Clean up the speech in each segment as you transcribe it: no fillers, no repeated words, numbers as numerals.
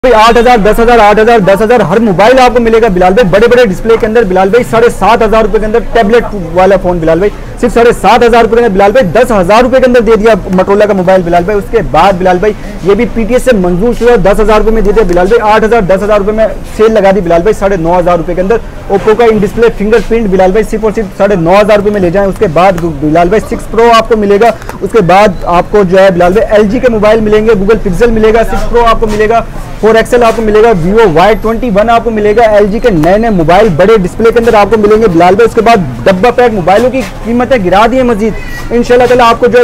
भाई 8,000, 10,000, 8,000, 10,000 हर मोबाइल आपको मिलेगा बिलाल भाई, बड़े बड़े डिस्प्ले के अंदर बिलाल भाई। 7,500 रुपए के अंदर टैबलेट वाला फोन बिलाल भाई, सिर्फ 7,500 रुपए के अंदर बिलाल भाई। 10,000 रुपए के अंदर दे दिया मोटोरोला का मोबाइल बिलाल भाई। उसके बाद बिलाल भाई ये भी पीटीएस से मंजूर हुआ, 10,000 रुपए में दे दिया बिलाल भाई। 8,000, 10,000 रुपए में सेल लगा दी बिलाल भाई। 9,500 रुपए के अंदर ओप्पो का इन डिस्प्ले फिंगरप्रिंट बिलाल भाई सिर्फ और सिर्फ 9,500 रुपए में ले जाएं। उसके बाद बिलाल भाई 6 प्रो आपको मिलेगा। उसके बाद आपको जो है बिलाल भाई एलजी के मोबाइल मिलेंगे, गूगल पिक्सल मिलेगा, 6 प्रो आपको मिलेगा, 4 एक्सएल आपको मिलेगा, Vivo Y21 आपको मिलेगा। एलजी के नए नए मोबाइल बड़े डिस्प्ले के अंदर आपको मिलेंगे बिलाल भाई। उसके बाद डब्बा पैक मोबाइलों की कीमतें गिरा दी है मजीद। इंशाल्लाह ताला आपको जो है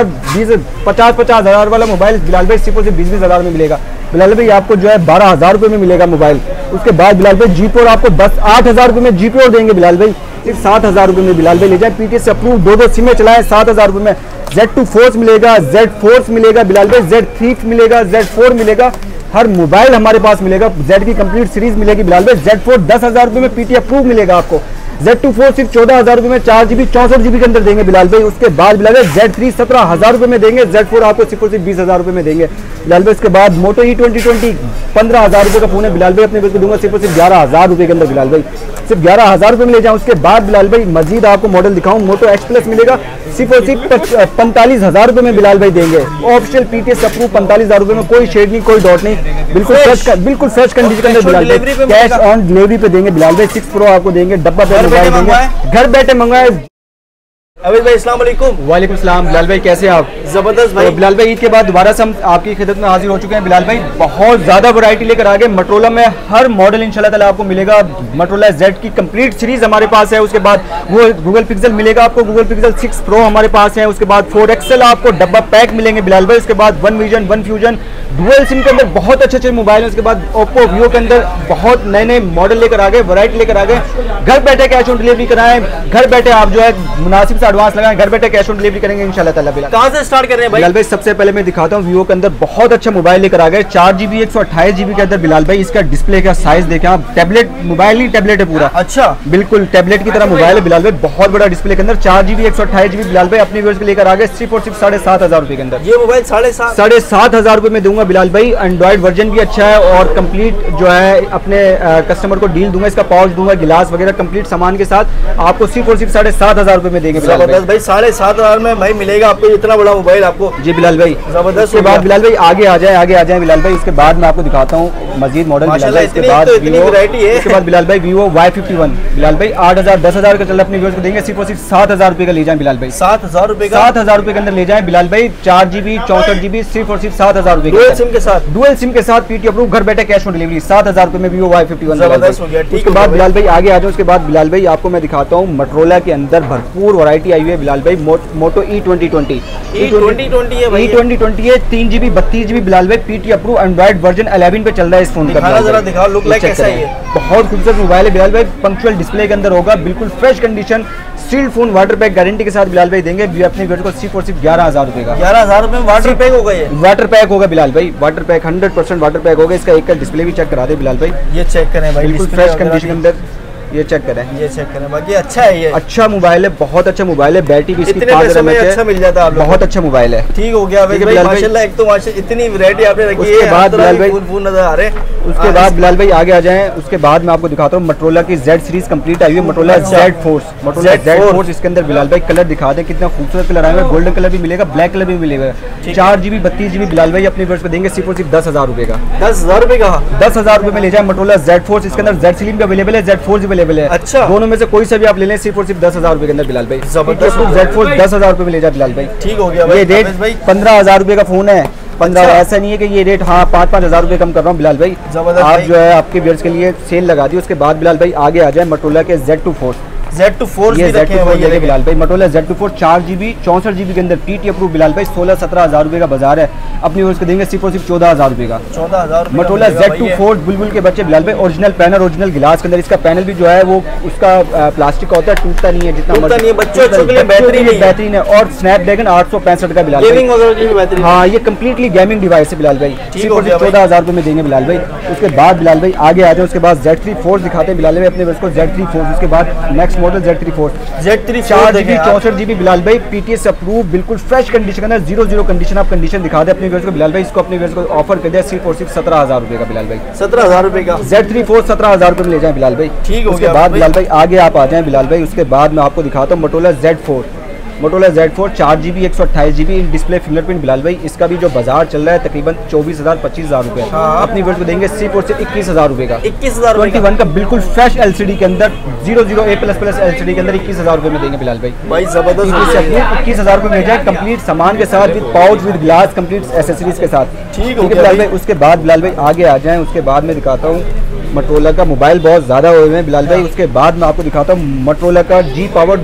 50,000 वाला मोबाइल बिलाल भाई सिर्फ 20,000 में मिलेगा बिलाल भाई। आपको जो है 12,000 रुपए में मिलेगा मोबाइल। उसके बाद बिलाल भाई G4 आपको 8,000 रुपए में G4 देंगे बिलाल भाई, सिर्फ 7,000 रुपए में बिलाल भाई ले जाए। पीटीएस से अप्रूव 2 सिमें चलाएं, 7,000 रुपए में Z2 फोर्स मिलेगा, Z फोर्स मिलेगा बिलाल भाई, Z3 मिलेगा, Z4 मिलेगा। हर मोबाइल हमारे पास मिलेगा। Z की कंप्लीट सीरीज मिलेगी बिलाल भाई। Z4 10,000 रुपए में पीटी अप्रूव मिलेगा आपको। Z2 4 सिर्फ 14,000 रुपए में 4GB 64GB के अंदर देंगे बिलाल भाई। उसके बाद बिलाल भाई Z3 17,000 रुपए में देंगे। Z4 आपको सिर्फ 20,000 रुपए में देंगे बिलाल भाई। उसके बाद मोटो E2020 15,000 रुपए का फोन है बिलाल भाई, अपने को दूंगा सिर्फ 11,000 रुपए के अंदर बिलाल भाई, सिर्फ 11,000 रुपए में ले जाऊँ। उसके बाद बिलाल भाई मजीद आपको मॉडल दिखाऊं, मोटो X प्लस मिलेगा सिर्फ और सिर्फ 45,000 रुपए में बिलाल भाई देंगे। ऑफिशियल पीटीएस अप्रूव 45,000 रुपए में, कोई शेड नहीं, कोई डॉट नहीं, बिल्कुल फ्रेश कंडीशन के अंदर बिलाल भाई। कैश ऑन डिलीवरी पे देंगे बिलाल भाई। 6 प्रो आपको देंगे, डब्बा पे मोबाइल देंगे, घर बैठे मंगवाए। अविद भाई अस्सलाम वालेकुम। वालेकुम सलाम बिलाल भाई, कैसे आप? जबरदस्त भाई। तो बिलाल भाई ईद के बाद दोबारा से हम आपकी खिदमत में हाजिर हो चुके हैं बिलाल भाई। बहुत ज़्यादा वैरायटी लेकर आ गए मोटोरोला में। हर मॉडल इंशाल्लाह ताला आपको मिलेगा। मोटोरोला Z की कंप्लीट सीरीज हमारे पास है। उसके बाद वो गूगल पिक्सल मिलेगा आपको, गूगल पिक्सल 6 प्रो हमारे पास है। उसके बाद 4 एक्सएल आपको डब्बा पैक मिलेंगे बिलाल भाई। उसके बाद 1 विजन 1 फ्यूजन डुअल सिम के अंदर बहुत अच्छे मोबाइल है। उसके बाद ओप्पो Vivo के अंदर बहुत नए नए मॉडल लेकर आ गए, वैरायटी लेकर आ गए। घर बैठे कैश ऑन डिलीवरी कराएं, घर बैठे आप जो है मुनासिब से एडवांस लगाएं, घर बैठे कैश ऑन डिलीवरी करेंगे इंशाल्लाह ताला। कहां से स्टार्ट कर रहे हैं भाई? बिलाल भाई सबसे पहले मैं दिखाता हूँ Vivo के अंदर बहुत अच्छा मोबाइल लेकर आ गए। 4GB 128GB के अंदर बिलाल भाई। इसका डिस्प्ले का साइज देखें आप, टैबलेट मोबाइल नहीं, टैबलेट है पूरा। अच्छा, बिल्कुल टैबलेट की तरह मोबाइल है बिलाल भाई। बहुत बड़ा डिस्प्ले के अंदर 4GB 128GB बिलाल भाई अपने व्यूअर्स के लेकर आ गए सिर्फ और सिर्फ 7,500 रुपए के अंदर। ये मोबाइल 7,500 रुपए में दूंगा बिलाल भाई। एंड्रॉइड वर्जन भी अच्छा है और कंप्लीट जो है अपने कस्टमर को डील दूंगा, इसका पाउच दूंगा, गिलास वगैरह कंप्लीट सामान के साथ आपको सिर्फ और सिर्फ 7,500 रुपए में देंगे बिलाल भाई। 7,500 में भाई मिलेगा आपको इतना बड़ा मोबाइल आपको। जी बिलाल भाई जबरदस्त। उसके बाद बिलाल भाई आगे आ जाए बिलाल भाई। उसके बाद मैं आपको दिखाता हूँ मजीद मॉडल बिलाल भाई। उसके बाद उसके बाद बिलाल भाई Vivo Y51 बिलाल भाई 8,000 10,000 का चल अपने व्यूअर्स को देंगे सिर्फ और सिर्फ 7,000 रुपए का ले जाए बिलाल भाई। 7,000 रुपए का, 7,000 रुपए के अंदर ले जाए बिलाल भाई। 4GB 64GB सिर्फ और सिर्फ 7,000 रुपए डुअल सिम के साथ, डुअल सिम के साथ पीटी अप्रूव, घर बैठे कैश ऑन डिलीवरी 7,000 रुपए में Vivo Y51। जबरदस्त हो गया। उसके बाद बिलाल भाई आगे आ जाओ। उसके बाद बिलाल भाई आपको मैं दिखाता हूँ मोटोरोला के अंदर भरपूर वैरायटी आई हुई है बिलाल भाई। मोटो E2020 है भाई। E2020 है, 3GB 32GB बिलाल भाई, पीटी अप्रूव, एंड्रॉइड वर्जन 11 पे चल रहा है इस फोन का। जरा दिखाओ, लुक लाइक कैसा है ये? बहुत खूबसूरत मोबाइल है बिलाल भाई। पंक्चुअल डिस्प्ले के अंदर होगा, बिल्कुल fresh condition, steel phone, water pack guarantee के साथ बिलाल भाई देंगे अपने व्यूअर्स को सिर्फ और सिर्फ 11,000 रुपए का। 11,000 रुपए में वाटर पैक होगा ये? वाटर पैक होगा बिलाल भाई, वाटर पैक 100% वाटर पैक होगा। इसका एक का डिस्प्ले भी चेक करा दे बिलाल भाई। ये चेक करें भाई, बिल्कुल फ्रेश कंडीशन के अंदर, ये चेक करें, ये चेक करें। बाकी अच्छा है, ये अच्छा मोबाइल है, बहुत अच्छा मोबाइल है। बैटरी भी इसकी इतने पैसे में अच्छा मिल जाता है, बहुत अच्छा मोबाइल है। ठीक हो गया भाई माशाल्लाह। एक तो इतनी वैरायटी आपने रखी है। उसके बाद बिलाल भाई फूल नजर आ रहे हैं। उसके बाद बिलाल भाई आगे आ जाएं। उसके बाद मैं आपको दिखाता हूँ मोटोरोला की Z सीरीज कंप्लीट आई हुई है, मोटोरोला Z फोर्स। इसके अंदर बिलाल भाई कलर दिखा दे, कितना खूबसूरत कलर आया है। गोल्डन कलर भी मिलेगा, ब्लैक कलर भी मिलेगा। 4GB 32GB बिलाल भाई अपने व्यूअर्स को देंगे सिर्फ और सिर्फ 10,000 रुपए का। 10,000 रुपए का, 10,000 रुपए में ले जाए मोटोरोला Z फोर्स। इसके अंदर Z स्लिम भी अवेलेबल है, Z फोर्स भी अवेलेबल है। अच्छा, दोनों में से कोई सा भी आप ले लें सिर्फ और सिर्फ 10,000 रुपए के अंदर बिलाल भाई। जबरदस्त। Z फोर्स 10,000 रुपए में ले जाए बिलाल भाई। ठीक हो गया। ये रेट 15,000 रुपए का फोन है। 15, ऐसा नहीं है कि ये रेट, हाँ 5,000 रुपए कम कर रहा हूँ बिलाल भाई। आप जो है आपके व्यूअर्स के लिए सेल लगा दी। उसके बाद बिलाल भाई आगे आ जाए मोटोरोला के Z2 फोर्स। Z2 फोर्स भी रखे हैं भाई बिलाल भाई। Motorola Z2 force 4GB 64GB के अंदर पीटी अप्रूव बिलाल भाई। 16-17,000 रुपए का बाजार है, अपनी उसको देंगे सिर्फ और सिर्फ 14,000 रुपए का। 14,000 मोटोरोला Z2 फोर्स बुलबुल के बच्चे बिलाल भाई। ओरिजिनल पैनल, ओरिजिनल गिलास के अंदर। इसका पैनल भी जो है वो उसका प्लास्टिक का होता है, टूटता नहीं है, जितना बच्चों के लिए बेहतरीन है। और स्नैपड्रैगन 865 का बिलाल भाई। हाँ ये कम्प्लीटली गेमिंग डिवाइस है बिलाल भाई। सिर्फ और सिर्फ 14,000 रुपए में देंगे बिलाल भाई। उसके बाद बिलाल भाई आगे आ जाए। उसके बाद Z3 फोर्स दिखाते हैं बिलाल भाई अपने को, Z3 फोर्स। उसके बाद next model Z34 4 GB 64 GB Bilal भाई PTS अप्रूव, बिल्कुल फ्रेश कंडीशन के अंदर 0 कंडीशन। आप कंडीशन दिखा दे अपने व्यूअर्स को बिलाल भाई, इसको अपने व्यूअर्स को ऑफर कर दिया C46 17,000 रुपए का बिलाल भाई। 17,000 रुपए का Z34 17,000 रुपए में ले जाए बिलाल भाई। ठीक हो उसके गया बाद भाई। बिलाल भाई आगे आप आ जाएं बिलाल भाई। उसके बाद मैं आपको दिखाता हूँ Motorola Z4 4 GB 128 GB in display fingerprint Bilal भाई। इसका भी जो बाजार चल रहा है तकरीबन 24,000 25,000 रुपए। हाँ। अपनी व्यूअर्स को देंगे C46 21,000 रुपए का। 21,000 रुपए 21 का बिल्कुल फ्रेश LCD के अंदर 00 A++ LCD के अंदर 21,000 रुपए में देंगे बिलाल भाई। भाई जबरदस्त हो गया। 21,000 रुपए में जाए कंप्लीट सामान के साथ, with pouch, with glass, complete accessories के साथ। ठीक हो है गया बिलाल भाई। भाई। उसके बाद बिलाल भाई आगे आ जाएं। उसके बाद मैं दिखाता हूँ मोटोरोला का मोबाइल बहुत ज़्यादा हुए हैं बिलाल भाई। उसके बाद मैं आपको दिखाता हूँ मोटोरोला का G Power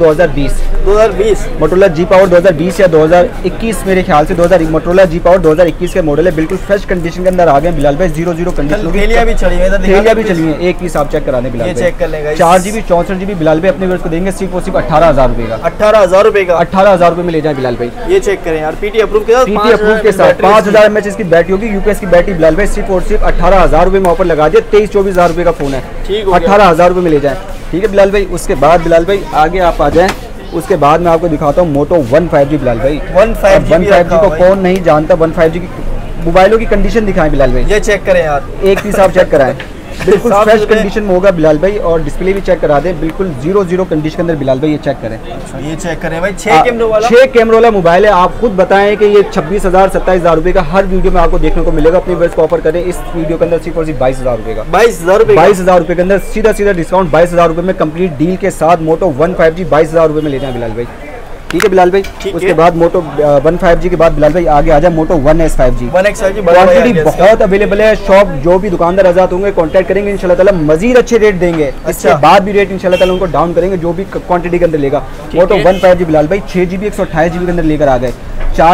2020 Motorola G Power 2020 या 2021 मेरे ख्याल से मोटोरोला G Power 2021 के मॉडल है। बिल्कुल फ्रेश कंडीशन के अंदर आ गए बिलाल भाई। 0 कंडीशन थैलियां भी चली हैं, थैलियां भी चली हैं। एक पीस आप चेक कराने बिलाल ये भाई। चेक कर लेगा। 4 GB 64 GB बिलाल भाई अपने व्यूअर्स को देंगे सिर्फ 18,000 रुपए का। 18,000 रुपए का 18,000 रुपए में ले जाए बिलाल भाई। ये चेक करें यार, PT अप्रूव के साथ, PT अप्रूव के साथ 5,000 mAh इसकी बैटरी होगी। यूपीएस की बैटरी बिलाल भाई सिर्फ 18,000 रुपए में ऑफर लगा दिया। 23-24,000 रुपए का फोन है। ठीक हो गया। 18,000 रुपए में ले जाए। ठीक है बिलाल भाई। उसके बाद बिलाल भाई आगे आप आ जाएं। उसके बाद मैं आपको दिखाता हूँ मोटो 15G बिलाल भाई। 15G को कौन नहीं जानता। 15G की मोबाइलों की कंडीशन दिखाएं बिलाल भाई। ये चेक करें यार, एक पीस आप चेक कराएं। बिल्कुल फ्रेश कंडीशन में होगा बिलाल भाई। और डिस्प्ले भी चेक करा दें बिल्कुल 0 कंडीशन के अंदर बिलाल भाई। ये चेक करें। ये चेक करें भाई। 6 कैमरे वाला 6 कैमरे वाला मोबाइल है। आप खुद बताएं कि ये 26,000 27,000 रुपए का हर वीडियो में आपको देखने को मिलेगा। अपनी व्यूअर्स को ऑफर करें इस वीडियो के अंदर सिर्फ और सिर्फ 22,000 रुपए का। 22,000 रुपए 22,000 रुपए के अंदर सीधा डिस्काउंट 22,000 रुपए में कंप्लीट डील के साथ मोटो 15G 22,000 रुपए में ले जाए बिलाल भाई। ठीक है बिलाल भाई। उसके बाद मोटो 15G के बाद बिलाल भाई आगे आ जाए मोटो 1S5G। क्वांटिटी बहुत अवेलेबल है। शॉप जो भी दुकानदार आजाद होंगे कांटेक्ट करेंगे इंशाल्लाह ताला मजीद अच्छे रेट देंगे। इसके बाद भी रेट इंशाल्लाह ताला उनको डाउन करेंगे जो भी क्वांटिटी के अंदर लेगा। मोटो 15G बिलाल भाई 6 GB 128 GB के अंदर लेकर आ गए। 4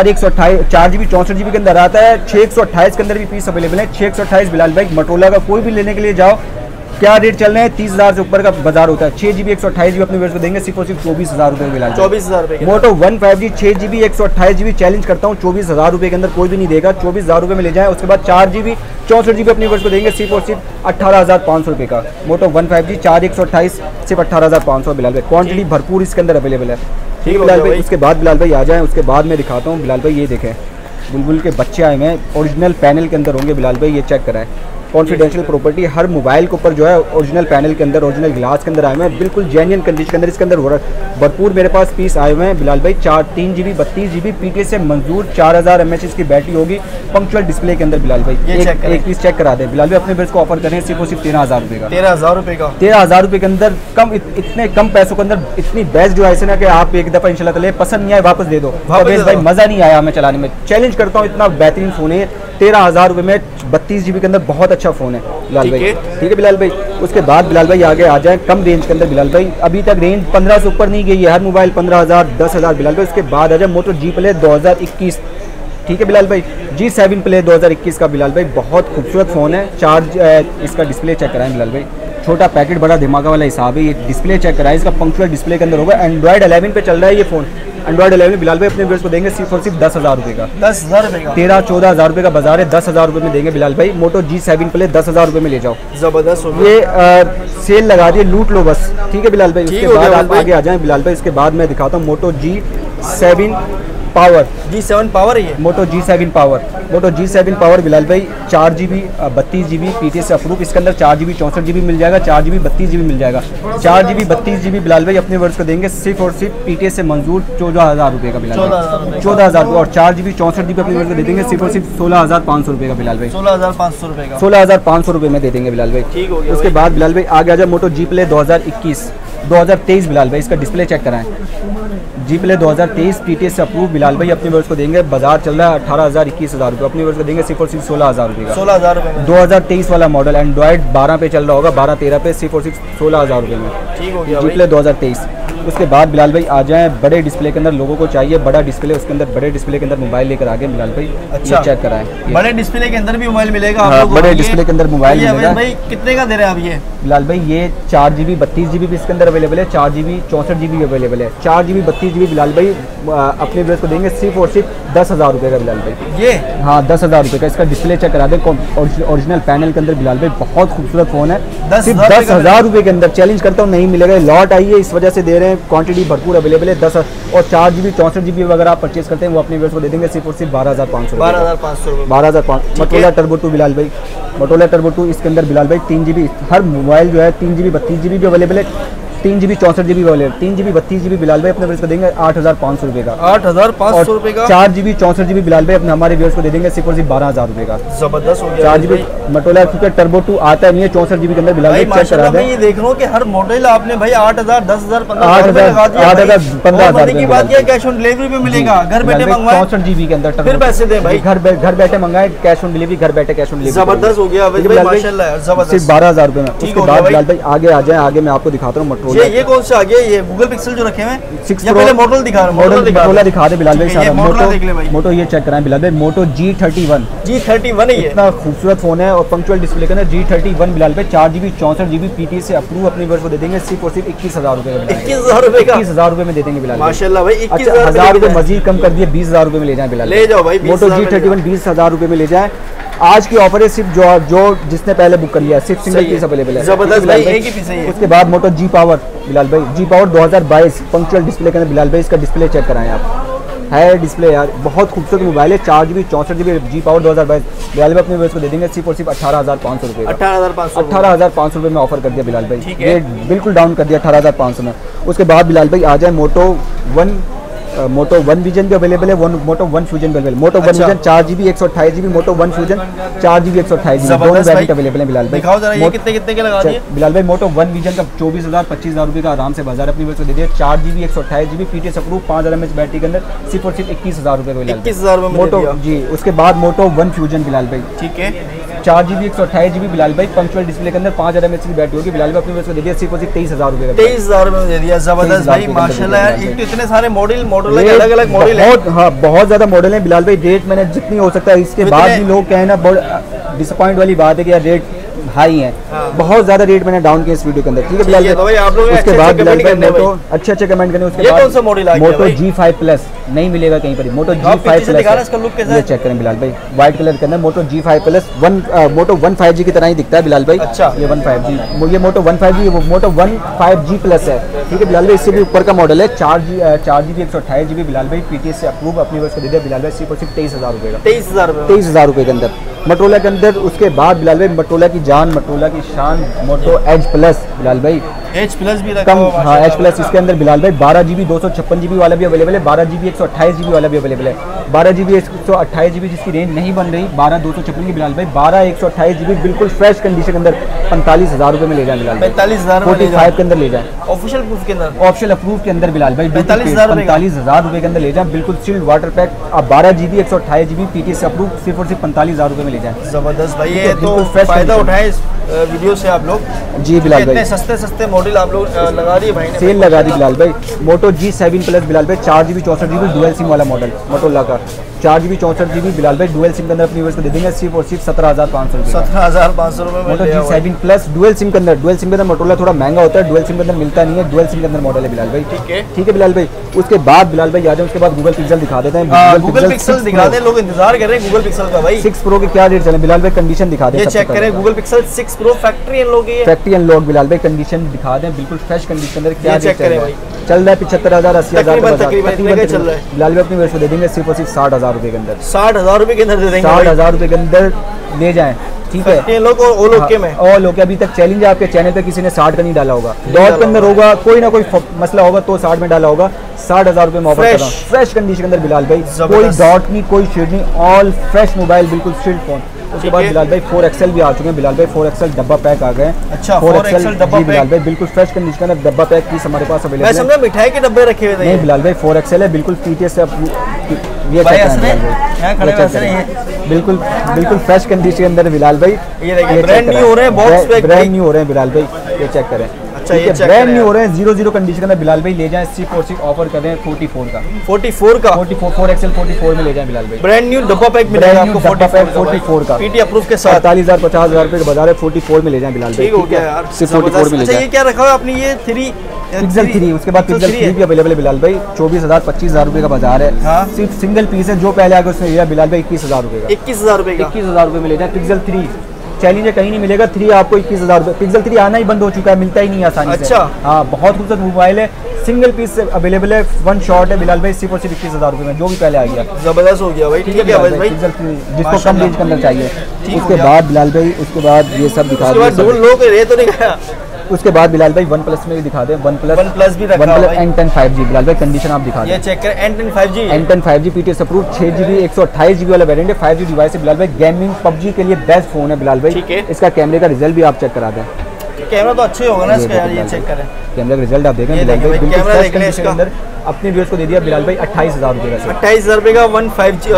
GB 64 GB के अंदर आता है। 6 128 के अंदर भी पीस अवेलेबल है। 6 128 बिलाल भाई मोटोरोला का कोई भी लेने के लिए जाओ, क्या रेट चल रहे हैं 30,000 से ऊपर का बाजार होता है। 6 GB 128 GB अपने व्यूअर्स को देंगे सिर्फ और सिर्फ 24,000 रुपए बिलाल। 24,000 रुपए मोटो 15G 6 GB 128 GB चैलेंज करता हूँ 24,000 रुपए के अंदर कोई भी नहीं देगा। 24,000 रुपए में ले जाए। उसके बाद 4 GB 64 GB अपने व्यूअर्स को देंगे सिर्फ और सिर्फ 18,500 रुपए का। मोटो 15G 4 128 सिर्फ 18,500 बिलाल भाई। क्वांटिटी भरपूर इसके अंदर अवेलेबल है। ठीक है बिलाल भाई। उसके बाद बिलाल भाई आ जाए। उसके बाद मैं दिखाता हूँ बिलाल भाई। ये देखें बुलबुल के बच्चे आए हैं। ओरिजिनल पैनल के अंदर होंगे बिलाल भाई। ये चेक कराएं। कॉन्फिडेंशियल प्रॉपर्टी हर मोबाइल के ऊपर जो है ओरिजिनल पैनल के अंदर ओरिजिनल ग्लास के अंदर आए हुए हैं। बिल्कुल जेन्युइन कंडीशन के अंदर इसके अंदर भरपूर मेरे पास पीस आए हुए हैं बिलाल भाई। 3 GB 32 GB PTS से मंजूर 4000 mAh इसकी बैटरी होगी। पंक्चुअल डिस्प्ले के अंदर बिलाल भाई। एक पीस चेक करा दे बिलाल भाई। अपने बेस को ऑफर करें सिर्फ और सिर्फ 13,000 रुपए का। 13,000 रुपए का 13,000 रुपए के अंदर इतने कम पैसों के अंदर इतनी बेस्ट डिवाइस है ना कि आप एक दफ़ा इंशाल्लाह ताला पसंद नहीं आए वापस दे दो। भाई मज़ा नहीं आया हमें चलाने में। चैलेंज करता हूँ इतना बेहतरीन फ़ोन है। 13,000 रुपए में 32 GB के अंदर बहुत अच्छा फ़ोन है बिलाल भाई। ठीक है बिलाल भाई। उसके बाद बिलाल भाई आगे आ जाए कम रेंज के अंदर बिलाल भाई। अभी तक रेंज 15 से ऊपर नहीं गई है। हर मोबाइल 15,000 10,000 बिलाल भाई। उसके बाद आ जाए मोटो G Play 2021। ठीक है बिलाल भाई। G7 Play 2021 का बिलाल भाई बहुत खूबसूरत फ़ोन है। इसका डिस्प्ले चेक कराएं बिलाल भाई। छोटा पैकेट बड़ा धमाका वाला हिसाब है। ये डिस्प्ले चेक कराएं। इसका पंक्चुअल डिस्प्ले के अंदर होगा। एंड्रॉइड 11 पे चल रहा है ये फ़ोन। एंड्रॉइड 11 बिलाल भाई अपने व्यूअर्स को देंगे सिर्फ और सिर्फ 10,000 रुपए का। 10,000 रुपए का 13-14,000 रुपए का बाजार है। 10,000 रुपए में देंगे बिलाल भाई। मोटो G7 Play 10,000 रुपए में ले जाओ। जबरदस्त हो ये सेल लगा दिए लूट लो बस। ठीक है बिलाल भाई। उसके बाद आप आगे आ जाएं बिलाल भाई। उसके बाद मैं दिखाता हूँ मोटो G7 पावर। G7 पावर है। मोटो G7 पावर बिलाल भाई 4 GB 32 GB PTS अप्रूव। इसके अंदर 4 GB 64 GB मिल जाएगा। 4 GB 32 GB मिल जाएगा। 4 GB 32 GB बिलाल भाई अपने वर्ड्स को देंगे सिर्फ और सिर्फ PTS से मंजूर 14,000 रुपए का बिलाल भाई। 14,000 रुपए। और 4 GB 64 GB अपने वर्ड्स को दे देंगे सिर्फ और सिर्फ 16,500 रुपए का बिलाल भाई। 16,500 रुपए का 16,500 रुपए में दे देंगे बिलाल भाई। ठीक हो गया। उसके बाद बिलाल भाई आगे आ जाए मोटो G Play 2023 बिलाल भाई। इसका डिस्प्ले चेक कराएं। G Play 2023 PTS से अप्रूव बिलाल भाई अपने वर्ष को देंगे। बाजार चल रहा है 18,000 21,000 रुपये। अपने वर्ष को देंगे सिर्फ और सिर्फ 16,000 रुपये का। 16,000 रुपये 2023 वाला मॉडल। एंड्रॉइड 12 पे चल रहा होगा। 12-13 पे सिर्फ और सिर्फ 16,000 रुपये में। ठीक हो गया। G Play 2023 उसके बाद बिलाल भाई आ जाएं बड़े डिस्प्ले के अंदर, लोगों को चाहिए बड़ा डिस्प्ले, उसके अंदर बड़े डिस्प्ले के अंदर मोबाइल लेकर आगे बिलाल भाई। अच्छा, चेक कराएं, बड़े डिस्प्ले के अंदर भी मोबाइल मिलेगा आप हाँ, लोगों को? बड़े डिस्प्ले के अंदर मोबाइल मिलेगा भाई। कितने का दे रहे हैं आप ये बिलाल भाई? ये 4GB 32GB भी इसके अंदर अवेलेबल है, 4GB 64GB भी अवेलेबल है। 4GB 32GB बिलाल भाई अपने व्यूअर्स को देंगे सिर्फ और सिर्फ 10,000 रुपये का बिलाल भाई। ये हाँ 10,000 रुपये का। इसका डिस्प्ले चेक करा दें ओरिजिनल पैनल के अंदर बिलाल भाई, बहुत खूबसूरत फ़ोन है। सिर्फ 10,000 रुपये के अंदर। चैलेंज करता हूँ नहीं मिलेगा, लॉट आई है इस वजह से दे रहे हैं, क्वांटिटी भरपूर अवेलेबल है। 10 और 4GB 64GB वगैरह आप परचेज करते हैं वो अपने व्यूअर्स को दे देंगे सिर्फ और सिर्फ 12,500 रुपये। 12,500 मोटोरोला टर्बो 2 बिलाल भाई, मोटोरोला टर्बो 2 इसके अंदर बिलाल भाई 3GB हर मोबाइल जो है 3GB 32GB भी अवेलेबल है, 3GB 64GB भी अवेलेबल, 3GB 32GB बिलाल भाई अपने व्यूअर्स को देंगे 8,500 रुपये का। 8,500 रुपये का। 4GB 64GB बिलाल भाई अपने हमारे व्यूअर्स को दे देंगे सिर्फ और सिर्फ 12,000 रुपये का। जबरदस्त हो गया। 4GB मोटोरोला क्योंकि टर्बो 2 आता नहीं है 64GB के अंदर बिलाल भाई, चेक करा दें। ये देख रहा हूँ कि हर मॉडल आपने भाई 8,000 10,000 15,000 15,000 की बात, कैश ऑन डिलीवरी भी मिलेगा, घर बैठे मंगवाए 64GB के अंदर फिर पैसे दे भाई, घर बैठे मंगाए, कैश ऑन डिलीवरी, घर बैठे कैश ऑन डिलीवरी। जबरदस्त हो गया भाई, माशाल्लाह जबरदस्त। सिर्फ 12,000 रुपये में। उसके बाद बिलाल भाई आगे आ जाए, आगे मैं आपको दिखाता हूँ मोटोरोला। ये कौन सा आगे ये गूगल पिक्सल जो रखे हुए हैं 6 या पहले मॉडल दिखा रहा हूं? मोटोरोला दिखा दे बिलाल भाई सारा। मोटो मोटो ये चेक कराएं बिलाल भाई, मोटो G31 है ये। इतना खूबसूरत फोन है और पंक्चुअल डिस्प्ले के अंदर G31 बिलाल भाई 4GB 64GB PT से अप्रूव अपने वर्ष को दे देंगे सिर्फ और सिर्फ 21,000 रुपये का। 21,000 रुपये का? 21,000 रुपये में दे देंगे बिलाल माशाल्लाह भाई। 21,000 रुपये मजीद कम कर दिए, 20,000 रुपये में ले जाए बिलाल। ले जाओ भाई, मोटो G31 20,000 रुपये में ले जाए। आज की ऑफर है सिर्फ जो जिसने पहले बुक कर लिया सिर्फ सिंगल पीस अवेलेबल है। जबरदस्त भाई, एक ही पीस है ये। उसके बाद मोटो G पावर बिलाल भाई, G पावर 2022 पंक्चुअल डिस्प्ले के अंदर बिलाल भाई, इसका डिस्प्ले चेक कराएं आप। है डिस्प्ले यार, बहुत खूबसूरत मोबाइल है। 4GB 64GB G power 2022 Bilal भाई अपने को दे देंगे सिर्फ और सिर्फ 18,500 रुपये। 18,500 रुपये में ऑफर कर दिया बिलाल भाई, ये बिल्कुल डाउन कर दिया 18,500 में। उसके बाद बिलाल भाई आ जाए मोटो वन विजन भी अवेलेबल है, मोटो वन फ्यूजन भी available. Moto one vision 4GB 128GB, Moto one fusion 4GB 128GB, दोनों वेरिएंट अवेलेबल है बिलाल भाई। दिखाओ जरा ये कितने के लगा दिए बिलाल भाई? मोटो वन विजन का 24,000 25,000 रुपये का आराम से बाजार अपनी वजह से दे दिया। 4GB 128GB PTS approve 5000 mAh battery के अंदर सिर्फ और सिर्फ 21,000 रुपये बिलाल। 21,000 में मोटो जी। उसके बाद मोटो वन फ्यूजन बिलाल भाई, ठीक है, 4GB 128GB बिलाल भाई पंक्चुअल डिस्प्ले के अंदर 5000 mAh की बैटरी होगी बिलाल भाई अपनी वजह से दे दिया सिर्फ और सिर्फ 23,000 रुपये का। 23,000 में दे दिया। जबरदस्त भाई माशाल्लाह यार, एक तो इतने सारे मॉडल अलग-अलग मॉडल बहुत, हाँ बहुत ज्यादा मॉडल है बिलाल भाई। रेट मैंने जितनी हो सकता है, इसके बाद भी लोग कहें ना बहुत डिसअपॉइंट वाली बात है कि यार रेट हाई है। बहुत ज्यादा रेट मैंने डाउन किया इस वीडियो के अंदर, ठीक है बिलाल भाई? आप लोग उसके बाद बिलाल भाई मोटो अच्छे कमेंट करने। उसके बाद कौन सा मॉडल आ गया? मोटो G5 प्लस नहीं मिलेगा कहीं पर। मोटो G5 प्लस ये चेक करें बिलाल भाई, व्हाइट कलर के अंदर मोटो G5 प्लस मोटो 15G की तरह ही दिखता है बिलाल भाई। अच्छा, ये 15G, ये मोटो 15G, वो मोटो 15G प्लस है, ठीक है बिलाल भाई? इससे भी ऊपर का मॉडल है। 4GB 128GB बिलाल भाई PTS से अप्रूव अपनी वर्ष को दे दिया बिलाल भाई सिर्फ और सिर्फ 23,000 रुपये का। 23,000 रुपये के अंदर मोटोरोला के अंदर। उसके बाद बिलाल भाई मोटोरोला की जान, मोटोरोला की शान मोटो एज प्लस बिलाल भाई, एच प्लस भी कम, हाँ एच प्लस। इसके अंदर बिलाल भाई 12GB 256GB वाला भी अवेलेबल है, 12GB 128GB वाला भी अवेलेबल है। 12GB 128GB जिसकी रेंज नहीं बन रही, 12 256 की बिलाल भाई 12 128GB बिल्कुल फ्रेश कंडीशन के अंदर 45,000 रुपये में ले जाए बिलाल। 45,000 45 के अंदर ले जाए, ऑफिशियल प्रूफ के अंदर, ऑप्शनल अप्रूव के अंदर बिलाल भाई 45,000 रुपये के अंदर ले जाए बिल्कुल सील्ड वाटर पैक। आप 12GB 128GB PTS अप्रूव सिर्फ और सिर्फ 45,000 रुपये में ले जाए। जबरदस्त भाई, ये तो फायदा उठाए इस वीडियो से आप लोग। जी बिलाल भाई, सस्ते मॉडल आप लोग लगा दिए भाई ने, सेल लगा दी बिलाल भाई। मोटो G7 प्लस बिलाल भाई 4GB 64GB डुअल सिम वाला मॉडल मोटोरोला का, 4GB 64GB बिलाल भाई डुअल सिम के अंदर अपनी वर्ष को दे देंगे सिर्फ और सिर्फ 17,500 रुपये। 17,500 रुपये में मोटो G7 प्लस डुअल सिम के अंदर। डुअल सिम के अंदर मोटोरोला थोड़ा महंगा होता है, डुअल सिम के अंदर मिलता नहीं है, डुअल सिम के अंदर मॉडल है बिलाल भाई, ठीक है बिलाल भाई? उसके बाद बिलाल भाई आ जाए, उसके बाद गूगल पिक्सल दिखा देते हैं। गूगल पिक्सल दिखा दें, लोग इंतजार कर रहे हैं गूगल पिक्सल का भाई। 6 प्रो के क्या रेट चले बिलाल भाई? कंडीशन दिखा दें, चेक करें Google Pixel 6 Pro factory unlock है, फैक्ट्री अनलॉक बिलाल भाई। कंडीशन दिखा दें बिल्कुल फ्रेश कंडीशन में, क्या चेक करें भाई? चल रहा है 75,000 80,000 तकरीबन चल रहा है बिलाल भाई अपनी वर्ष को दे देंगे सिर्फ और सिर्फ 60,000 रुपये के अंदर। 60,000 रुपये के अंदर दे देंगे, 60,000 रुपये के अंदर ले जाएं, ठीक है? लोग और लोग अभी तक चैलेंज है आपके चैनल पे किसी ने 60 का नहीं डाला होगा, डॉट के अंदर होगा, कोई ना कोई मसला होगा तो 60 में डाला होगा। 60,000 रुपये में ऑफर कर रहा हूं फ्रेश कंडीशन के अंदर बिलाल भाई, कोई डॉट नहीं कोई शेड नहीं, ऑल फ्रेश मोबाइल बिल्कुल स्टिल फोन। उसके बाद बिलाल भाई 4XL भी आ चुके हैं बिलाल भाई, 4XL डब्बा पैक आ गए। अच्छा, 4XL डब्बा बिलाल भाई बिल्कुल फ्रेश कंडीशन में डब्बा पैक पीस हमारे पास अवेलेबल है। मैं समझा मिठाई के डब्बे रखे हुए थे। नहीं बिलाल भाई 4XL है बिल्कुल PTS से ये बिल्कुल बिल्कुल फ्रेश कंडीशन के अंदर बिलाल भाई, ये ब्रांड न्यू हो रहे हैं, बॉक्स पैक ब्रांड न्यू हो रहे हैं बिलाल भाई, ये चेक करें। अच्छा, ये चेक ब्रांड करें न्यू हो रहे हैं, 0-0 कंडीशन के अंदर बिलाल भाई ले जाएं। C46 ऑफर कर रहे हैं 44 का, 44 का 4XL 44 में ले जाएं बिलाल भाई। ब्रांड न्यू डब्बा पैक मिलेगा आपको 44 का पीटी अप्रूव के साथ। 40,000-50,000 रुपए का बाजार है, 44 में ले जाएं बिलाल भाई। ठीक हो गया यार, सिर्फ 44 में ले अच्छा जाएं। ये क्या रखा हुआ आपने, ये 3 पिक्सल 3, उसके बाद पिक्सल 3 भी अवेलेबल है बिलाल भाई। 24,000-25,000 रुपए का बाजार है। हाँ। सिर्फ सिंगल पीस है, जो पहले आगे उसने लिया बिलाल भाई 21,000 रुपए का। 21,000 रुपए का 21,000 रुपए में ले जाए पिक्सल 3। चैलेंजर कहीं नहीं मिलेगा, 3 आपको 21,000 रुपए। पिक्सल 3 आना ही बंद हो चुका है, मिलता ही नहीं है आसानी से। अच्छा। हाँ, बहुत खूबसूरत मोबाइल है, सिंगल पीस अवेलेबल है, 1 शॉट है बिलाल भाई। सिर्फ और सिर्फ 21,000 रुपए में जो भी पहले आ गया, जबरदस्त हो गया भाई। ठीक है भाई, पिक्सल 3 जिसको कम रेंज के अंदर चाहिए। ठीक उसके हो गया। बाद बिलाल भाई, उसके बाद ये सब दिखा उसके बाद दिए। ढूंढ लो कि रे तो नहीं गया। उसके बाद बिलाल भाई वन प्लस में भी दिखा दें। वन प्लस भी रखा हुआ OnePlus भाई। N10 5G बिलाल भाई, कंडीशन आप दिखा ये दें। चेक करें, N10 5G N10 5G PTS approve, 6GB 128GB वाला वेरिएंट है, 5G डिवाइस है बिलाल भाई। गेमिंग PUBG के लिए बेस्ट फोन है बिलाल भाई। ठीक है। इसका कैमरे का रिजल्ट भी आप चेक करा दें। कैमरा तो अच्छे होगा ना इसका यार, ये बिलाल चेक भाई, करें कैमरा का रिजल्ट आप देखें ये बिलाल देखिए भाई। भाई, बिल्कुल कैमरा fresh देख लें condition के इसका। अंदर अपने व्यूअर्स को दे दिया बिलाल भाई 28,000 रुपए का। 28,000 रुपए का 110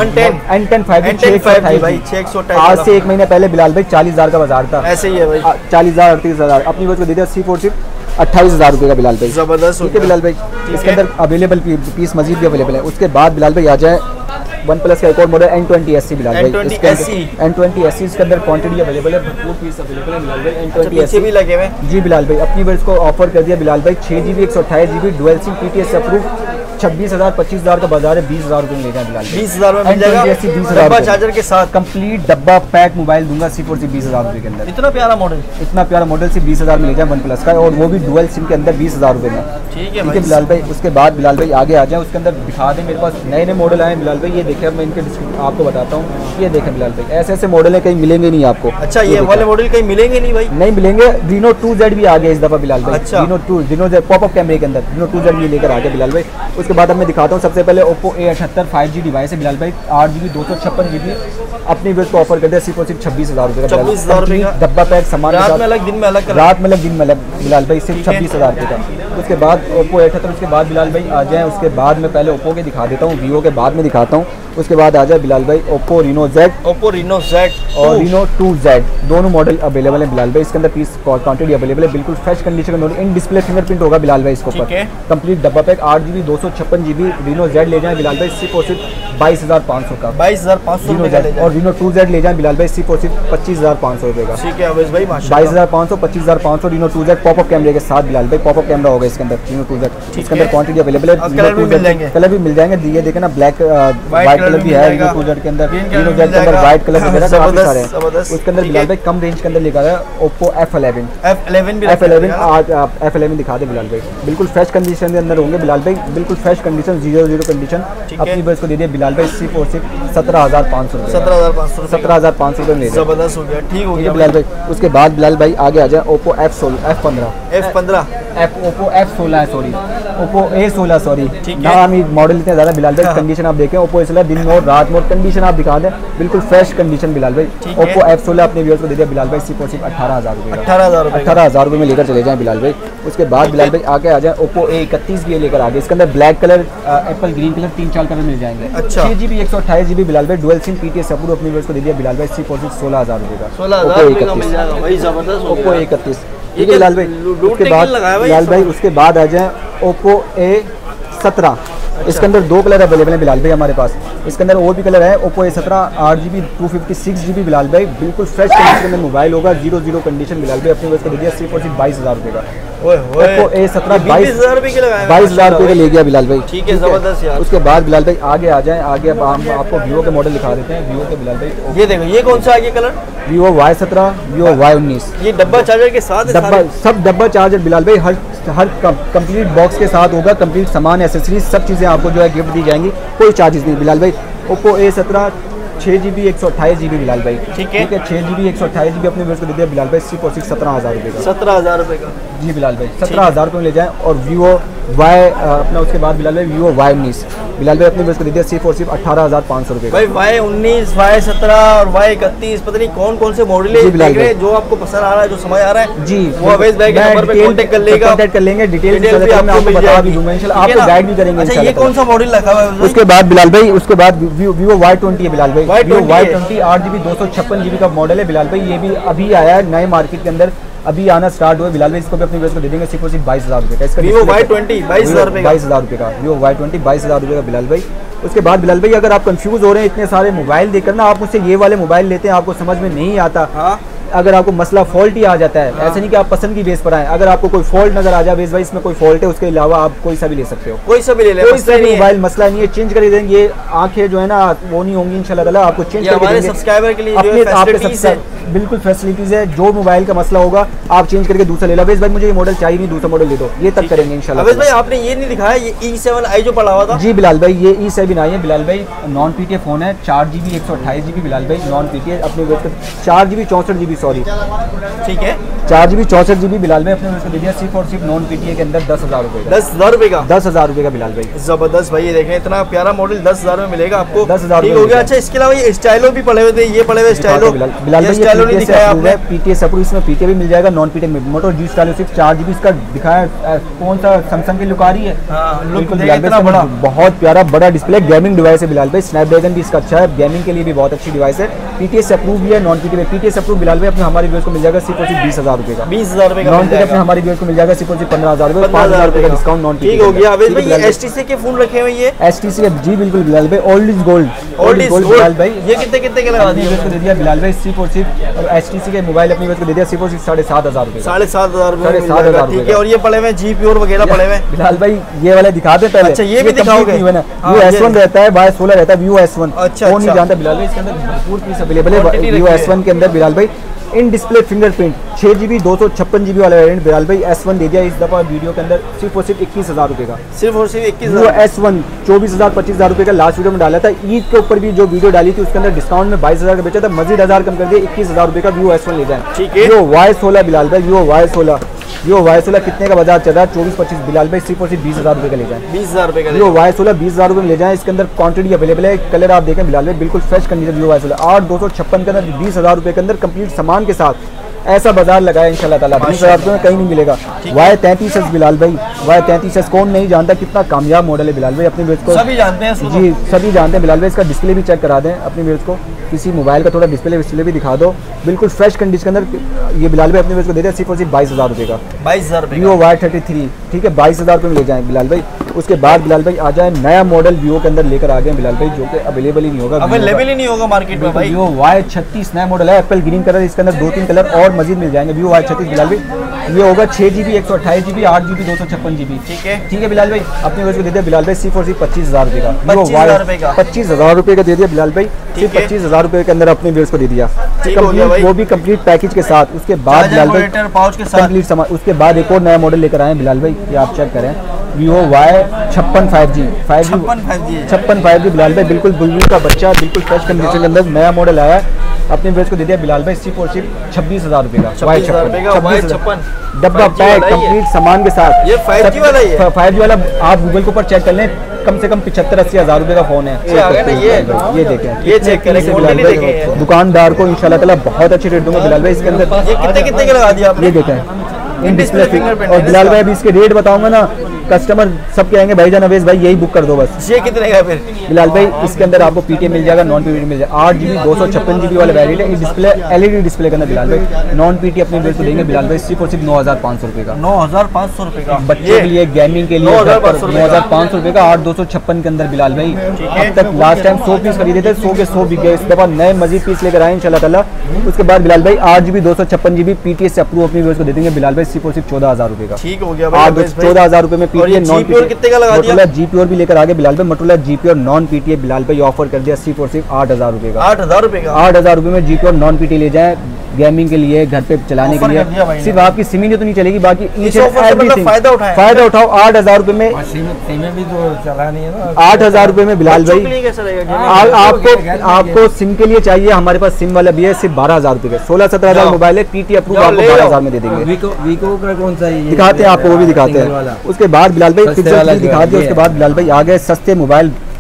N10 5G N10 5G भाई 628। 628 आज से 1 महीने पहले बिलाल भाई 40,000 का बाजार था। ऐसे ही है भाई। 40,000 38,000 अपनी व्यूअर्स को दे दिया। C46 28,000 रुपए का बिलाल भाई। जबरदस्त हो ठीक है गया। बिलाल भाई, इसके अंदर अवेलेबल पीस मजीद भी अवेलेबल है। उसके बाद बिलाल भाई आ जाए वन प्लस का एक और मॉडल N20 SE बिलाल भाई। N20 इसके अंदर SE N20 SE इसके अंदर क्वांटिटी अवेलेबल है, भरपूर पीस अवेलेबल है बिलाल भाई। अच्छा, N20 पीछे SE भी लगे हुए हैं। जी बिलाल भाई, अपनी वर्ष को ऑफर कर दिया बिलाल भाई। 6GB 128GB dual sim PTS approve, 26,000 25,000 का बाजार है, 20,000 रुपए में ले जाए बिलाल भाई। 20,000 में मिल जाएगा, N20 SE 20,000 डब्बा रुपए। चार्जर के साथ। कंप्लीट डब्बा पैक मोबाइल दूंगा C46 20,000 रुपए के अंदर। इतना प्यारा मॉडल। इतना प्यारा मॉडल सिर्फ 20,000 में ले जाए वन प्लस का, और वो भी डुअल सिम के अंदर 20,000 रुपए में। ठीक है ठीक है बिलाल भाई। उसके बाद बिलाल भाई आगे आ जाए, उसके अंदर दिखा दें। मेरे पास नए नए मॉडल आए हैं बिलाल भाई, ये देखें, अब मैं इनके आपको बताता हूँ। ये देखें बिलाल भाई, ऐसे ऐसे मॉडल है, कहीं मिलेंगे नहीं आपको। अच्छा, ये वाले मॉडल कहीं मिलेंगे नहीं भाई? नहीं मिलेंगे। Reno 2Z भी आ गया इस दफा बिलाल भाई। अच्छा। Reno Z पॉपअप कैमरे के अंदर Reno 2Z भी लेकर आ गया बिलाल भाई। उसके बाद अब मैं दिखाता हूँ, सबसे पहले Oppo A78 5G डिवाइस है बिलाल भाई। 8GB 256GB अपनी व्यूअर्स को ऑफर कर दिया। सिर्फ 26,000 रुपए का। 26,000 रुपए का डब्बा पैक सामान रात में अलग दिन में अलग रात में अलग दिन में अलग बिलाल भाई, सिर्फ ठीक है। 26,000 रुपए का। उसके बाद Oppo A78, उसके बाद बिलाल भाई आ जाए। उसके बाद मैं पहले Oppo के दिखा देता हूँ, Vivo के बाद में दिखाता हूँ। उसके बाद आ जाए बिलाल भाई Oppo Reno Z और Reno 2Z, दोनों मॉडल अवेलेबल है बिलाल भाई। इसके अंदर पीस क्वांटिटी अवेलेबल है, बिल्कुल फ्रेश कंडीशन में। इन डिस्प्ले फिंगरप्रिंट होगा बिलाल भाई इसके ऊपर। ठीक है। कंप्लीट डब्बा pack 8GB 256GB Reno Z ले जाए बिलाल भाई। सिर्फ और सिर्फ 22,500 का 22,500 Reno रुपए का ले Z। जाए। और Reno 2Z ले जाए बिलाल भाई। सिर्फ और सिर्फ 25,500 रुपए का। ठीक है अवेश भाई, माशाल्लाह। 22,500 25,500 Reno 2Z पॉपअप कैमरे के साथ बिलाल भाई। पॉपअप कैमरा होगा इसके अंदर Reno 2Z। इसके अंदर क्वांटिटी अवेलेबल है। और कलर भी मिल जाएंगे। कलर भी मिल जाएंगे। ये देखें ना, ब्लैक व्हाइट कलर भी है Reno 2Z के अंदर। Reno Z के अंदर व्हाइट कलर वगैरह काफी सारे हैं। जबरदस्त। उसके अंदर बिलाल भाई कम रेंज के अंदर लेकर आया Oppo F11 F11 भी F11 दिखा दे बिलाल भाई। बिल्कुल फ्रेश कंडीशन के अंदर होंगे बिलाल भाई, बिल्कुल फ्रेश कंडीशन, 0-0 कंडीशन। ठीक है। अपनी बस को दे दिया बिलाल भाई। सिर्फ और सिर्फ 17,500 रुपए। 17,500 17,500 रुपए में ले जाए। जबरदस्त हो गया। ठीक हो ठीक गया है बिलाल भाई। उसके बाद बिलाल भाई आगे आ जाए Oppo F15 Oppo F16 है, सॉरी Oppo A16 सॉरी। ठीक है। नाम ही मॉडल इतने ज़्यादा बिलाल भाई। कंडीशन आप देखें Oppo A16 दिन मोड रात मोड कंडीशन आप दिखा दें, बिल्कुल फ्रेश कंडीशन बिलाल भाई। ठीक है। Oppo F16 अपने व्यूअर्स को दे दिया बिलाल भाई। सिर्फ और सिर्फ 18,000 रुपए का। 18,000 रुपए का। 18,000 रुपए में लेकर चले जाएं बिलाल भाई। उसके बाद बिलाल भाई आगे आ जाए Oppo A31 भी लेकर आगे। इसके अंदर black colour, Apple green colour, 3-4 colour मिल जाएंगे। अच्छा। 6GB 128GB बिलाल भाई डुअल सिम PTS अप्रूव अपने व्यूअर्स को दे दिया बिलाल भाई। सिर्फ और सिर्फ 16,000 रुपए का। 16,000 रुपए का मिल जाएगा भाई, जबरदस्त हो Oppo गया। A31 ये ठीक है बिलाल भाई। लूट उसके टेकिंग बाद लगाया भाई बिलाल ये भाई सब। उसके बाद आ जाए Oppo A17। इसके अंदर 2 कलर अवेलेबल है बिलाल भाई हमारे पास। इसके अंदर और भी कलर है। Oppo A17 8GB 256GB Bilal भाई, बिल्कुल फ्रेश कंडीशन में मोबाइल होगा, 0-0 कंडीशन बिलाल भाई। अपने वैसे दे दिया सिर्फ और सिर्फ 22,000 रुपए का। Oppo A17 22,000 रुपए के लगाए 22,000 रुपए का ले गया बिलाल भाई। ठीक है, जबरदस्त यार। उसके बाद बिलाल भाई आगे आ जाए। आगे अब हम आपको Vivo के मॉडल दिखा देते हैं। Vivo के बिलाल भाई, ये देखो, ये कौन सा है ये colour? Vivo Y17 Vivo Y19 ये डब्बा चार्जर के साथ है डब्बा, सारे? सब डब्बा चार्जर बिलाल भाई, हर कंप्लीट बॉक्स के साथ होगा। कंप्लीट सामान एसेसरीज सब चीज़ें आपको जो है गिफ्ट दी जाएंगी, कोई चार्जेस नहीं बिलाल भाई। Oppo A17 6GB 128GB Bilal भाई। ठीक है। 6GB 128GB अपने व्यूअर्स को दे दिया बिलाल भाई। सिर्फ और सिर्फ 17,000 रुपए का। 17,000 रुपए का। जी बिलाल भाई, 17,000 रुपये में ले जाएं। और Vivo Y अपना उसके बाद बिलाल भाई Vivo Y19 बिलाल भाई अपने व्यूअर्स को दे दिया सिर्फ और सिर्फ 18,500 रुपए का। भाई Y19 Y17 और Y31 पता नहीं कौन कौन से मॉडल है देख रहे हैं, जो आपको पसंद आ रहा है, जो समझ आ रहा है जी, वो अवेश भाई के नंबर पे कांटेक्ट कर लेगा, कांटेक्ट कर लेंगे। डिटेल भी डिटेल भी आपको आपको मिल बता जाएगी। भी दूंगा इंशाल्लाह, ठीक है आपको ना? गाइड भी करेंगे अच्छा, ये इंशाल्लाह। कौन सा मॉडल रखा हुआ है? उसके बाद बिलाल भाई, उसके बाद Vivo Y20 है बिलाल भाई। Y20 Vivo Y20 8GB 256GB का मॉडल है बिलाल भाई। ये भी अभी आया है नए मार्केट के अंदर। अभी आना स्टार्ट हुआ बिलाल भाई, इसको भी अपने व्यूअर्स को दे देंगे सिर्फ और सिर्फ 22,000 रुपये का। इसका Vivo Y20 22,000 रुपये का, 22,000 रुपये का Vivo Y20 22,000 रुपये का बिलाल भाई। उसके बाद बिलाल भाई अगर आप कंफ्यूज हो रहे हैं इतने सारे मोबाइल देखकर ना, आप मुझसे ये वाले मोबाइल लेते हैं, आपको समझ में नहीं आता। हाँ, अगर आपको मसला फॉल्ट ही आ जाता है, ऐसे नहीं कि आप पसंद की बेस पर आए, अगर आपको कोई फॉल्ट नजर आ जाए बेस भाई इसमें कोई फॉल्ट है, उसके अलावा आप कोई सा भी ले सकते हो, कोई सा भी ले ले, कोई सा भी मोबाइल मसला नहीं है, चेंज कर देंगे। ये आंखें जो है ना वो नहीं होंगी इंशाल्लाह ताला, आपको चेंज करके हमारे देंगे। सब्सक्राइबर के लिए जो अपने आपके फैसिलिटीज है, बिल्कुल फैसिलिटीज है, जो मोबाइल का मसला होगा आप चेंज करके दूसरा ले लो। अवेश भाई मुझे ये मॉडल चाहिए नहीं, दूसरा मॉडल ले दो, ये तक करेंगे इंशाल्लाह। अवेश भाई आपने ये नहीं दिखाया ये E7i जो पड़ा हुआ था? जी बिलाल भाई ये E7 आई है बिलाल भाई, नॉन पीटीए फोन है, 4GB 128 GB बिलाल भाई नॉन पीटीए, अपने 4GB 64GB सॉरी, ठीक है 4GB 64GB बिलाल भाई अपने उसको दे दिया सिर्फ और सिर्फ नॉन पीटीए के अंदर 10,000 रुपये का। 10,000 रुपये का? 10,000 रुपये का बिलाल भाई, जबरदस्त भाई। ये देखें इतना प्यारा मॉडल 10,000 में मिलेगा आपको, 10,000 ठीक हो गया। अच्छा इसके अलावा ये स्टाइलो भी पड़े हुए थे, ये पड़े हुए स्टाइलो, बिलाल भाई स्टाइलो नहीं दिखाया आपने? पीटीए सब इसमें पीटीए भी मिल जाएगा, नॉन पीटीए में मोटो जी स्टाइलो सिर्फ 4GB इसका दिखाया। कौन सा सैमसंग की लुक आ रही है? बिल्कुल इतना बड़ा, बहुत प्यारा बड़ा डिस्प्ले, गेमिंग डिवाइस है बिलाल भाई, स्नैपड्रैगन भी इसका अच्छा है, गेमिंग के लिए भी बहुत अच्छी डिवाइस है, पीटीए से अप्रूव भी है, नॉन पीटीए में पीटीए से अप्रूव बिलाल भाई अपने हमारे व्यूअर्स को मिल जाएगा सिर्फ और सिर्फ 20,000 रुपये का। 20,000 रुपये का नॉन पीटीए अपने हमारे व्यूअर्स को मिल जाएगा सिर्फ और सिर्फ 15,000 रुपये, 5,000 रुपये का डिस्काउंट नॉन पीटीए। ठीक हो गया। अवेश भाई ये एचटीसी के फोन रखे हुए, ये एचटीसी जी बिल्कुल बिलाल भाई, old is gold, old is gold Bilal भाई। ये कितने कितने के लगा दिए? दे दिया बिलाल भाई सिर्फ और सिर्फ एचटीसी के मोबाइल अपने को दे दिया सिर्फ और सिर्फ 7,500 रुपये, 7,500 रुपये, 7,500 ठीक है। और ये पड़े हुए जी प्योर वगैरह पड़े हुए बिलाल भाई, ये वाले दिखा दे पहले। अच्छा ये भी दिखाओगे? Vivo S1 रहता है, Y16 रहता है, Vivo S1 अच्छा, वो नहीं जानता बिलाल भाई, इसके अंदर भरपूर पीस अवेलेबल है Vivo S1 के अंदर बिलाल भाई। इन डिस्प्ले फिंगरप्रिंट 6GB 256GB वाला वेरिएंट बिलाल भाई S1 दे दिया इस दफा वीडियो के अंदर सिर्फ और सिर्फ 21,000 रुपये का, सिर्फ और सिर्फ 21,000। Vivo S1 24,000 25,000 रुपये का लास्ट वीडियो में डाला था, ईद के ऊपर भी जो वीडियो डाली थी उसके अंदर डिस्काउंट में 22,000 का बेचा था, मजीद 1000 कम कर दिया, 21,000 रुपये का Vivo S1 ले जाए। ठीक है। Vivo Y16 बिलाल भाई, Vivo Y16 कितने का बाजार चल रहा है? 24-25 बिलाल भाई सिर्फ और सिर्फ 20,000 रुपये का ले जाए। 20,000 रुपये का Vivo Y16 20,000 रुपये में ले जाएं, इसके अंदर क्वांटिटी अवेलेबल है, कलर आप देखें बिलाल भाई बिल्कुल फ्रेश कंडीशन Vivo Y16 8,256 के अंदर 20,000 रुपये के अंदर कंप्लीट सामान के साथ ऐसा बाजार लगाया इंशाल्लाह ताला, 20,000 रुपये में कहीं नहीं मिलेगा। Y33s बिलाल भाई, Y33s कौन नहीं जानता, कितना कामयाब मॉडल है बिलाल भाई, अपने व्यूअर्स को सभी जानते हैं। जी सभी जानते हैं बिलाल भाई। इसका डिस्प्ले भी चेक करा दें अपने व्यूअर्स को, किसी मोबाइल का थोड़ा डिस्प्ले भी दिखा दो, बिल्कुल फ्रेश कंडीशन के अंदर ये बिलाल भाई अपने व्यूअर्स को दे दें सिर्फ और सिर्फ 22,000 रुपये का। 22,000 रुपये Vivo Y33 ठीक है 22,000 रुपये में ले जाएं बिलाल भाई। उसके बाद बिलाल भाई आ जाए नया मॉडल Vivo के अंदर लेकर आ गए बिलाल भाई, जो कि अवेलेबल ही नहीं होगा, अवेलेबल ही नहीं होगा मार्केट में भाई। Vivo Y36 नया मॉडल है, एप्पल ग्रीन कलर, इसके अंदर 2-3 कलर और मजीद मिल जाएंगे। Vivo Y36 बिलाल भाई ये होगा 6GB 128GB 8GB 256GB, ठीक है बिलाल भाई। अपने व्यूअर्स को दे दिया बिलाल भाई सिर्फ और सिर्फ 25,000 रुपये का, 25,000 रुपये का, 25,000 रुपये का दे दिया बिलाल भाई, सिर्फ 25,000 रुपये के अंदर अपने व्यूअर्स को दे दिया, वो भी कंप्लीट पैकेज के साथ। उसके बाद बिलाल भाई कंप्लीट सामान, उसके बाद एक और नया मॉडल लेकर आए बिलाल भाई, ये आप चेक करें Vivo Y56 5G 5G Bilal भाई, बिल्कुल बुलबुल का बच्चा, बिल्कुल फ्रेश कंडीशन के अंदर नया मॉडल आया है, अपने व्यूअर्स को दे दिया बिलाल भाई सिर्फ और सिर्फ 26,000 रुपये का। Y56 डब्बा पैक कंप्लीट सामान के साथ, ये 5G वाला ही है। 5G वाला आप गूगल के ऊपर चेक कर लें, कम से कम 75-80 हज़ार रुपये का फोन है। ये देखें, ये चेक करें दुकानदार को इंशाल्लाह ताला बहुत अच्छे रेट दूंगा बिलाल भाई। इसके अंदर ये कितने के लगा दिया आपने? ये देखें इन डिस्प्ले फिंगरप्रिंट, और बिलाल भाई अभी इसके रेट बताऊंगा ना, कस्टमर सब कहेंगे भाईजान अवेश भाई यही बुक कर दो बस। ये कितने का फिर बिलाल भाई? इसके अंदर आपको पीटीए मिल जाएगा, नॉन पीटीए मिल जाएगा, 8GB 256GB वाला वेरिएंट है, डिस्प्ले LED डिस्प्ले के अंदर बिलाल भाई। नॉन पीटीए अपने व्यूअर्स को देंगे बिलाल भाई सिर्फ और सिर्फ 9,500 रुपये का, 9,500 रुपये का। बच्चे के लिए गेमिंग के लिए 9,500 रुपये का 8,256 के अंदर बिलाल भाई। अब तक लास्ट टाइम 100 पीस खरीदे थे, 100 के 100 बिक गए, इस दफा नए मजीद पीस लेकर आए इंशाल्लाह ताला। उसके बाद बिलाल भाई 8GB 256GB पीटीए से अप्रूव अपने व्यूअर्स को दे देंगे बिलाल भाई सिर्फ और सिर्फ 14,000 रुपये का। ठीक हो गया 14,000 रुपये में पीटीए नॉन पीटीए कितने का लगा दिया? जी प्योर भी लेकर आगे बिलाल भाई, Motorola G pure non PTA Bilal भाई ऑफर कर दिया सिर्फ और सिर्फ 8,000 रुपये का। 8,000 रुपये का, 8,000 रुपये में जी प्योर नॉन पीटीए ले जाएं, गेमिंग के लिए, घर पे चलाने के लिए, सिर्फ आपकी सिम ही तो नहीं चलेगी, बाकी फायदा उठाओ। 8,000 रुपये में भी तो चलानी है ना, 8,000 रुपये में बिलाल भाई आपको सिम के लिए चाहिए, हमारे पास सिम वाला भी है सिर्फ 12,000 रुपये का, 16-17 हज़ार मोबाइल है, पीटी अप्रूव आपको 12,000 में दे देंगे। वीको का कौन सा है? दिखाते हैं आपको, वो भी दिखाते हैं। उसके बाद बिलाल भाई पिक्चर दिखा दिया, उसके बाद बिलाल भाई आ गए सस्ते मोबाइल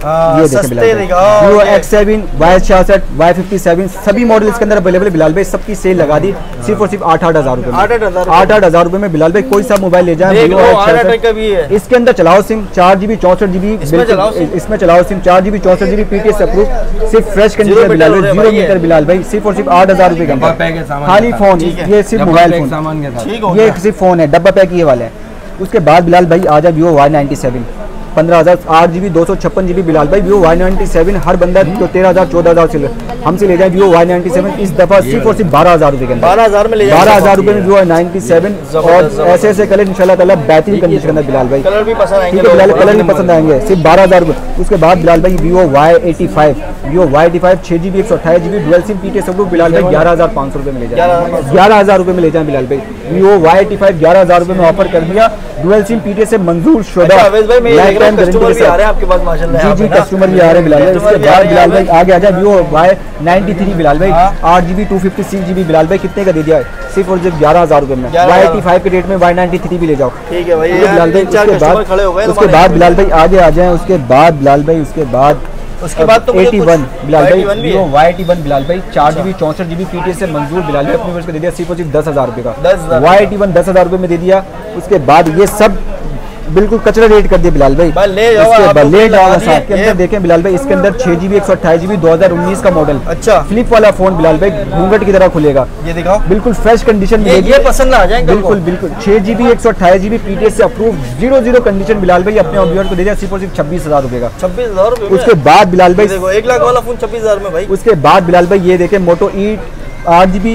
ये देखें बिलाल भाई, Vivo X7, Y66, Y57 सभी मॉडल इसके अंदर अवेलेबल है बिलाल भाई। सबकी सेल लगा दी सिर्फ और सिर्फ 8-8 हज़ार रुपए में। 8-8 हज़ार रुपए में बिलाल भाई कोई सा मोबाइल ले जाए। Vivo X66 का भी है, इसके अंदर चलाओ सिम 4GB 64GB, इसमें चलाओ sim 4GB 64GB PTS approve, सिर्फ फ्रेश कंडीशन बिलाल भाई, 0 मीटर बिलाल भाई, सिर्फ और सिर्फ 8,000 रुपए का खाली फोन। ये सिर्फ मोबाइल फोन सामान के साथ, ये सिर्फ फोन है, डब्बा पैक ये वाला है। उसके बाद बिलाल भाई आ जाए Vivo Y97 15,000 8GB 256GB Bilal भाई। Vivo Y97 हर बंदा तो 13,000 14,000 से हमसे ले जाए Vivo Y97 इस दफा सिर्फ और सिर्फ 12,000 रुपए के अंदर, 12,000 में ले जाए, 12,000 रुपए में Vivo Y97 और ऐसे ऐसे कलर इंशाल्लाह ताला बेहतरीन कंडीशन के अंदर बिलाल भाई, कलर भी पसंद आएंगे, ठीक है बिलाल, कलर भी पसंद आएंगे, सिर्फ 12,000 रुपए। उसके बाद बिलाल भाई Vivo Y85 6GB 128GB dual sim PTS approve Bilal भाई 11,500 रुपए में ले जाए, 11,000 रुपए में ले जाए बिलाल भाई। Vivo Y85 11,000 रुपए में ऑफर कर दिया, डुअल सिम PTS से मंजूर शुदा, कस्टमर भी आ रहे हैं आपके पास माशाल्लाह। जी कस्टमर भी आ रहे हैं बिलाल भाई। उसके बाद बिलाल भाई आगे आ जाए Vivo Y93 बिलाल भाई 8GB 256GB बिलाल भाई कितने का दे दिया है, सिर्फ और सिर्फ 11,000 रुपए में। Y85 के रेट में Y93 भी ले जाओ, ठीक है भाई। बिलाल भाई उसके बाद बिलाल भाई आगे आ जाए, उसके बाद बिलाल भाई उसके बाद तो 81 बिलाल भाई Vivo Y81 बिलाल भाई 4GB 64GB PTS से मंजूर बिलाल भाई, अपने वर्ष को दे दिया सिर्फ और सिर्फ 10,000 रुपए का। Y81 10,000 रुपए में दे दिया। उसके बाद ये सब बिल्कुल कचरा रेट कर दिया बिलाल भाई, ले जाओ साथ के अंदर देखें बिलाल भाई। इसके अंदर 6GB 128GB 2019 का मॉडल, अच्छा फ्लिप वाला फोन बिलाल भाई, घूंघट की तरह खुलेगा, ये दिखाओ, बिल्कुल फ्रेश कंडीशन में, ये पसंद आ जाएगा बिल्कुल बिल्कुल। 6GB 128GB PTS से अप्रूव 0 कंडीशन बिलाल भाई, अपने व्यूअर को दे दिया सिर्फ और सिर्फ 26,000 रुपए का। 26,000 रुपए। उसके बाद बिलाल भाई 1 लाख वाला फोन 26,000 में भाई। उसके बाद बिलाल भाई ये देखें Moto E 8GB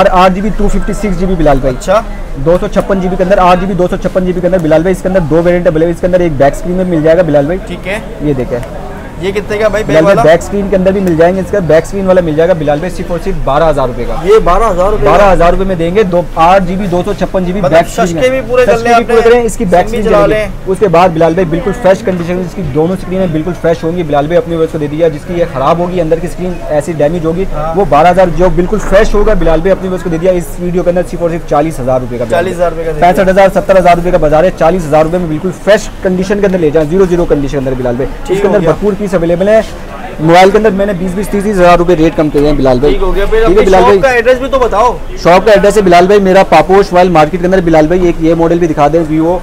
256GB Bilal भाई, अच्छा 256GB के अंदर 8GB 256GB के अंदर बिलाल भाई। इसके अंदर 2 वेरिएंट अवेलेबल, इसके अंदर एक बैक स्क्रीन में मिल जाएगा बिलाल भाई, ठीक है। ये देखें ये कितने का भाई बिलाल भाई, बैक स्क्रीन के अंदर भी मिल जाएंगे, इसका बैक स्क्रीन वाला मिल जाएगा बिलाल भाई सिर्फ और सिर्फ 12,000 रुपए का। ये 12,000 रुपए में देंगे। 8GB 256GB बैक स्क्रीन भी पूरे करें, इसकी बैक स्क्रीन चला लें। उसके बाद बिलाल भाई बिल्कुल फ्रेश कंडीशन में इसकी दोनों स्क्रीन बिल्कुल फ्रेश होंगी बिलाल भाई, अपने को दे दिया। जिसकी ये खराब होगी अंदर की स्क्रीन ऐसी डैमेज होगी वो 12,000, जो बिल्कुल फ्रेश होगा बिलाल भाई अपने को दे दिया इस वीडियो के अंदर सिर्फ और सिर्फ 40,000 रुपए का। 40,000 रुपए का 65,000 70,000 रुपए का बाजार है, 40,000 रुपए में बिल्कुल फ्रेश कंडीशन के अंदर ले जाए, 0 कंडीशन के अंदर बिलाल भाई। इसके अंदर भरपूर पीस अवेलेबल है। मोबाइल के अंदर मैंने 20-20 30,000 रुपए रेट कम किए हैं बिलाल भाई, ठीक हो गया। फिर बिलाल भाई का एड्रेस भी तो बताओ। शॉप का एड्रेस है बिलाल भाई मेरा पापोश मोबाइल मार्केट के अंदर बिलाल भाई। एक ये मॉडल भी दिखा दें Vivo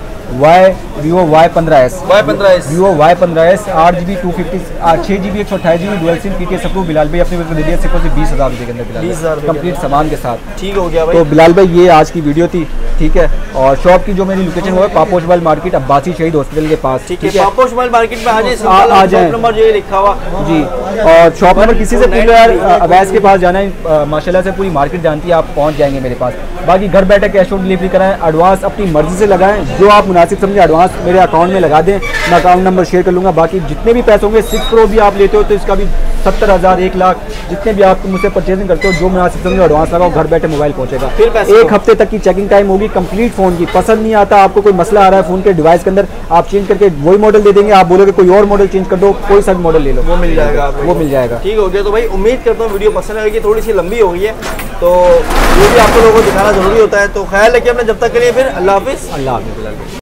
Y15S Vivo Y15S 8GB 6GB 128GB dual sim PTS approve Bilal भाई, अपने को दे दिया सिर्फ 20,000 रुपए के अंदर बिलाल, 20,000 कंप्लीट सामान के साथ, ठीक हो गया भाई। तो बिलाल भाई ये आज की वीडियो थी, ठीक है। और शॉप की जो मेरी लोकेशन वो है पापोश मोबाइल मार्केट अब्बासी शहीद हॉस्पिटल के पास, ठीक है। पापोश मोबाइल मार्केट में आ जाए, नंबर जो लिखा हुआ जी। और शॉप नंबर किसी से पूछ लो यार, अवैस के पास जाना है, माशाल्लाह से पूरी मार्केट जानती है, आप पहुंच जाएंगे मेरे पास। बाकी घर बैठे कैश ऑन डिलीवरी कराएं, एडवांस अपनी मर्जी से लगाएं, जो आप मुनासिब समझे एडवांस मेरे अकाउंट में लगा दें, मैं अकाउंट नंबर शेयर कर लूँगा। बाकी जितने भी पैसे होंगे 6 Pro भी आप लेते हो तो इसका भी 70,000 1 लाख जितने भी आप मुझसे परचेजिंग करते हो, जो मुनासिब समझो एडवांस लगाओ, घर बैठे मोबाइल पहुंचेगा। फिर 1 हफ्ते तक की चेकिंग टाइम होगी कंप्लीट फोन की। पसंद नहीं आता आपको, कोई मसला आ रहा है फोन के डिवाइस के अंदर, आप चेंज करके वही मॉडल दे देंगे, आप बोलोगे कोई और मॉडल चेंज कर दो, कोई सा भी मॉडल ले लो, वो मिल जाएगा, वो मिल जाएगा। ठीक हो गया। तो भाई उम्मीद करता हूँ वीडियो पसंद आएगी, थोड़ी सी लंबी हो गई है तो ये भी आप लोगों को दिखाना जरूरी होता है। तो ख्याल रखिए अपना, जब तक के लिए फिर अल्लाह हाफिज़। अल्लाह हाफिज़।